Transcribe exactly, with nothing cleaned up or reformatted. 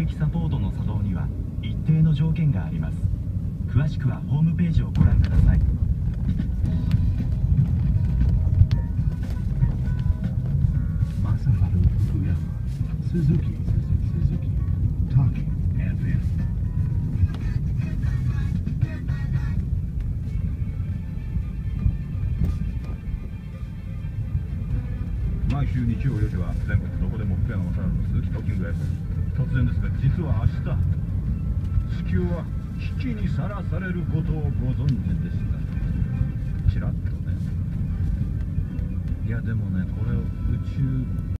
撃サポートの作動には一定の条件があります。詳しくはホームページをご覧ください。 マサハル福山、鈴木、鈴木、Talking エフエム。 毎週日曜よじは全国どこでも福山雅治の鈴木トーキング エフエム。突然ですが、実は明日地球は危機にさらされることをご存知でした？ちらっとね。いやでもね、これを宇宙